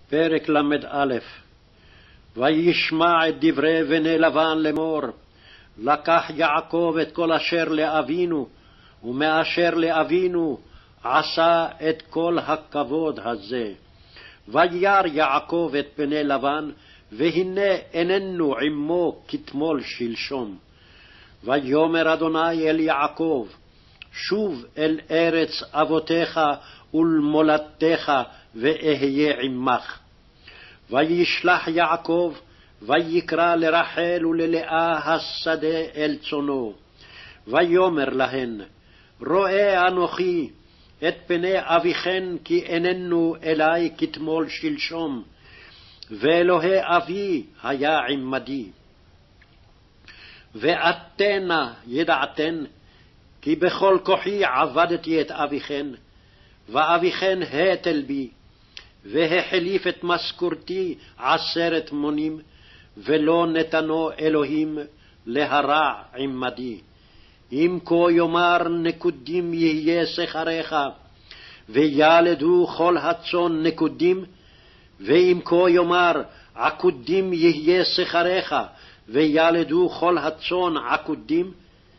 פרק ל"א. וישמע את דברי בני לבן לאמור, לקח יעקב את כל אשר לאבינו, ומאשר לאבינו עשה את כל הכבוד הזה. וירא יעקב את בני לבן, והנה איננו עמו כתמול שלשום. ויאמר אדוני אל יעקב, שוב אל ארץ אבותיך ולמולדתך, ואהיה עמך. וישלח יעקב, ויקרא לרחל וללאה השדה אל צונו. ויאמר להן, רואה אנוכי את פני אביכן, כי איננו אלי כתמול שלשום, ואלוהי אבי היה עמדי. ואתנה ידעתן, כי בכל כוחי עבדתי את אביכן, ואביכן התל בי, והחליף את משכורתי 10 מונים, ולא נתנו אלוהים להרע עמדי. אם כה יאמר נקודים יהיה שכריך, וילדו כל הצאן נקודים, ואם כה יאמר עקודים יהיה שכריך, וילדו כל הצאן עקודים,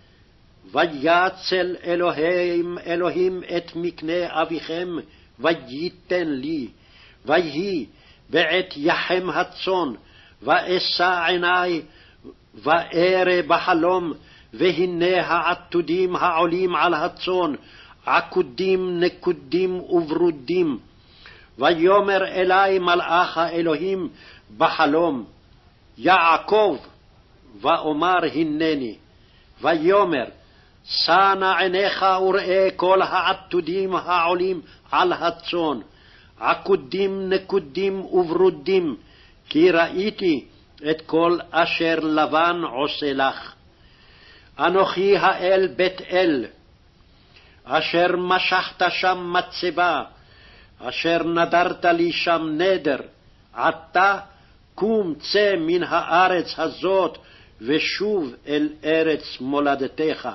ויצל אלוהים את מקנה אביכם, וייתן לי. ויהי בעת יחם הצאן, ואשא עיני, וארא בחלום, והנה העתודים העולים על הצאן, עקודים נקודים וברודים. ויאמר אלי מלאך האלוהים בחלום, יעקב, ואומר הנני. ויאמר, שא נא עיניך וראה כל העתודים העולים על הצאן, עקודים נקודים וברודים, כי ראיתי את כל אשר לבן עושה לך. אנוכי האל בית אל, אשר משכת שם מצבה, אשר נדרת לי שם נדר. עתה קום צא מן הארץ הזאת, ושוב אל ארץ מולדתך.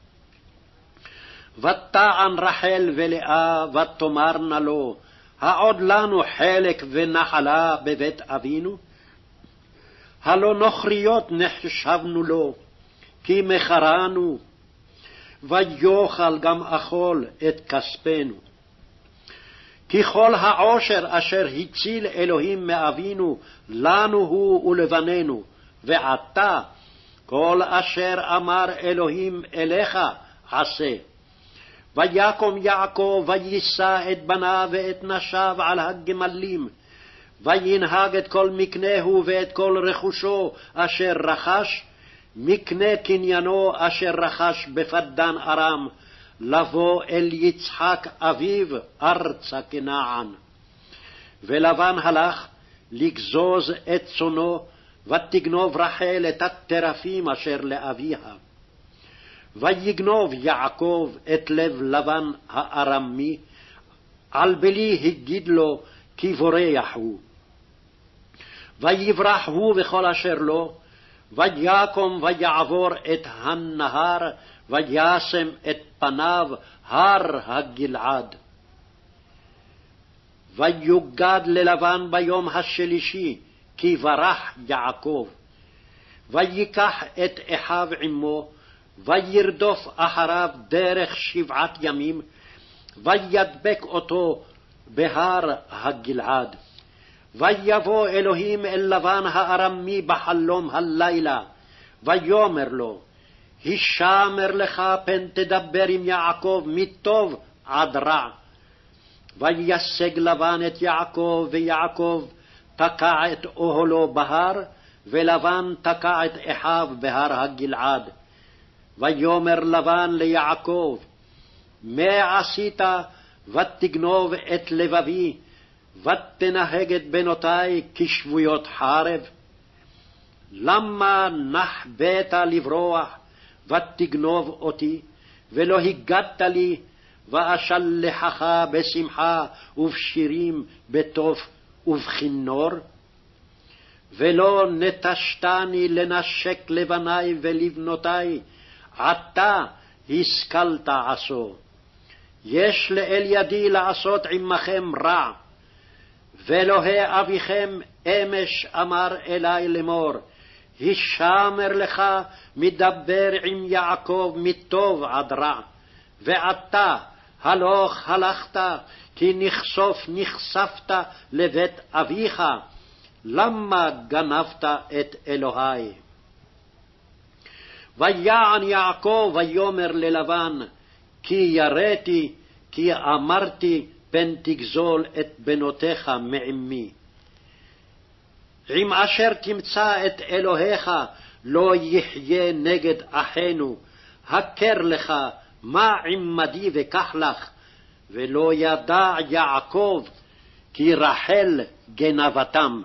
ותען רחל ולאה, ותאמרנה לו, העוד לנו חלק ונחלה בבית אבינו? הלא נוכריות נחשבנו לו, כי מכרנו, ויאכל גם אכול את כספנו. כי כל העושר אשר הציל אלוהים מאבינו, לנו הוא ולבנינו, ועתה כל אשר אמר אלוהים אליך עשה. ויקום יעקב ויישא את בניו ואת נשיו על הגמלים, וינהג את כל מקנהו ואת כל רכושו אשר רכש, מקנה קניינו אשר רכש בפדן ארם, לבוא אל יצחק אביו ארצה כנען. ולבן הלך לגזוז את צונו, ותגנוב רחל את הטרפים אשר לאביה. ויגנוב יעקב את לב לבן הארמי, על בלי הגיד לו, כי בורח הוא. ויברח הוא וכל אשר לו, ויקום ויעבור את הנהר, וישם את פניו הר הגלעד. ויוגד ללבן ביום השלישי, כי ברח יעקב. ויקח את אחיו עמו, וירדוף אחריו דרך 7 ימים, וידבק אותו בהר הגלעד. ויבוא אלוהים אל לבן הארמי בחלום הלילה, ויאמר לו, הישמר לך פן תדבר עם יעקב מטוב עד רע. וישג לבן את יעקב, ויעקב תקע את אוהלו בהר, ולבן תקע את אחיו בהר הגלעד. ויאמר לבן ליעקב, מה עשית ותגנוב את לבבי, ותנהג את בנותי כשבויות חרב? למה נחבאת לברוח ותגנוב אותי, ולא הגדת לי, ואשלחך בשמחה ובשירים, בטוב ובכינור? ולא נטשתני לנשק לבני ולבנותי, עתה השכלת עשו. יש לאל ידי לעשות עמכם רע, ואלוהי אביכם אמש אמר אלי לאמור, הישמר לך מדבר עם יעקב מטוב עד רע, ועתה הלוך הלכת, כי נחשפת לבית אביך, למה גנבת את אלוהי? ויען יעקב ויאמר ללבן, כי יראתי, כי אמרתי, פן תגזול את בנותיך מעמי. עם אשר תמצא את אלוהיך לא יחיה נגד אחינו, הכר לך מה עמדי וקח לך, ולא ידע יעקב כי רחל גנבתם.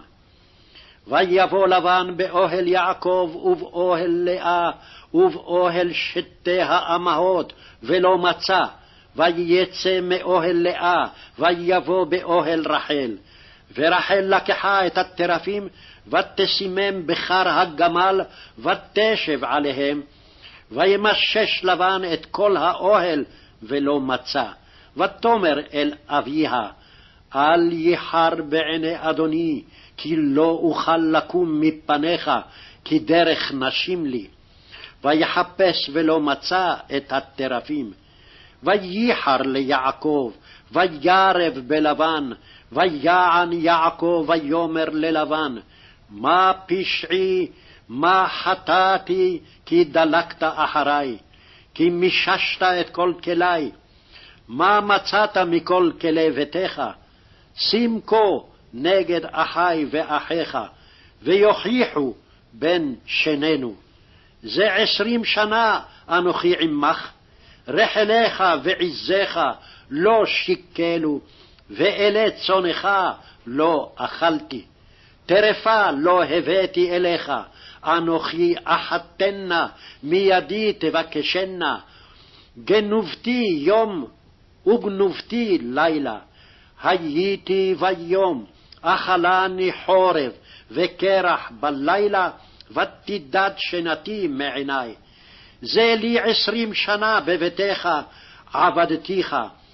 ויבוא לבן באוהל יעקב ובאוהל לאה ובאוהל שתי האמהות ולא מצא, ויצא מאוהל לאה ויבוא באוהל רחל. ורחל לקחה את הטרפים ותשימם בחר הגמל ותשב עליהם, וימשש לבן את כל האוהל ולא מצא. ותאמר אל אביה, אל יחר בעיני אדוני, כי לא אוכל לקום מפניך, כי דרך נשים לי. ויחפש ולא מצא את הטרפים. וייחר ליעקב, וירב בלבן, ויען יעקב ויאמר ללבן, מה פשעי, מה חטאתי, כי דלקת אחרי, כי מיששת את כל כלי, מה מצאת מכל כלי ביתך? שים כה נגד אחי ואחיך, ויוכיחו בין שנינו. זה 20 שנה אנוכי עמך, רחליך ועזיך לא שיקלו, ואלי צונך לא אכלתי. טרפה לא הבאתי אליך, אנוכי אחתנה, מידי תבקשנה. גנובתי יום וגנובתי לילה, הייתי ביום, אכלני חורב וקרח בלילה, ותדד שנתי מעיני. זה לי 20 שנה בביתך עבדתיך,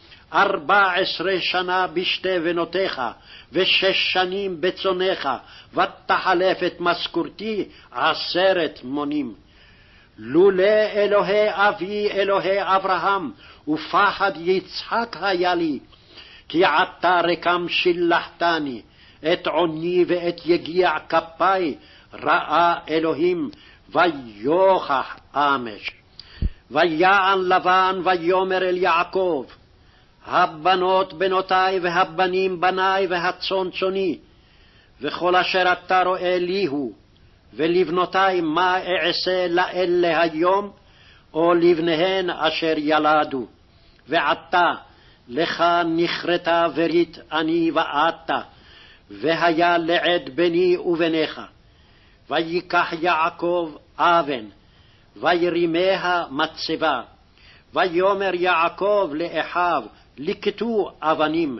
14 שנה בשתי בנותיך, ו6 שנים בצונך, ותחלף את משכורתי 10 מונים. לולא אלוהי אבי אלוהי אברהם, ופחד יצחק היה לי, כי עתה רקם שילחתני, את עוני ואת יגיע כפי, ראה אלוהים, ויוכח אמש. ויען לבן ויאמר אל יעקב, הבנות בנותי והבנים בני והצאן צאני, וכל אשר אתה רואה לי הוא, ולבנותי מה אעשה לאלה היום, או לבניהן אשר ילדו. ועתה לך נכרתה ברית אני ואתה, והיה לעד בני ובניך. ויקח יעקב אבן, וירימיה מצבה, ויאמר יעקב לאחיו, לקטו אבנים,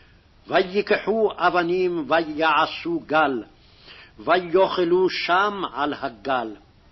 ויקחו אבנים ויעשו גל, ויאכלו שם על הגל.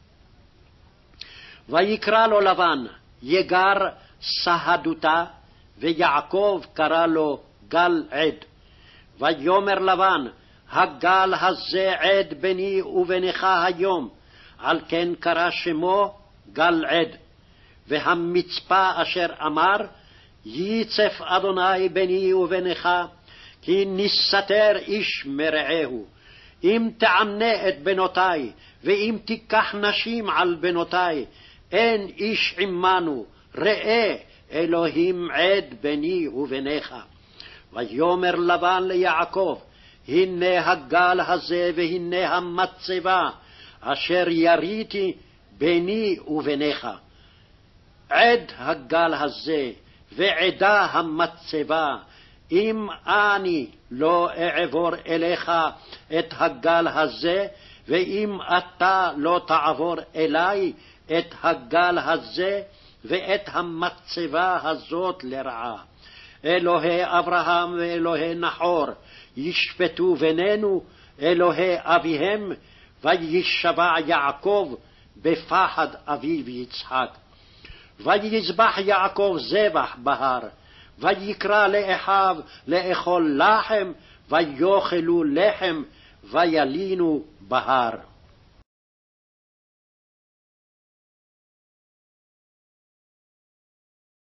ויקרא לו לבן, יגר סהדותה, ויעקב קרא לו גל עד. ויאמר לבן, הגל הזה עד בני ובנך היום, על כן קרא שמו גל עד. והמצפה אשר אמר, ייצף אדוני בני ובנך, כי נסתר איש מרעהו. אם תענה את בנותי, ואם תיקח נשים על בנותי, אין איש עמנו, ראה אלוהים עד בני ובניך. ויאמר לבן ליעקב, הנה הגל הזה והנה המצבה, אשר יריתי בני ובניך. עד הגל הזה ועדה המצבה, אם אני לא אעבור אליך את הגל הזה, ואם אתה לא תעבור אלי את הגל הזה ואת המצבה הזאת לרעה. אלוהי אברהם ואלוהי נחור ישפטו בינינו, אלוהי אביהם, וישבע יעקב בפחד אביו יצחק. ויזבח יעקב זבח בהר, ויקרא לאחיו לאכול לחם, ויאכלו לחם וילינו בהר.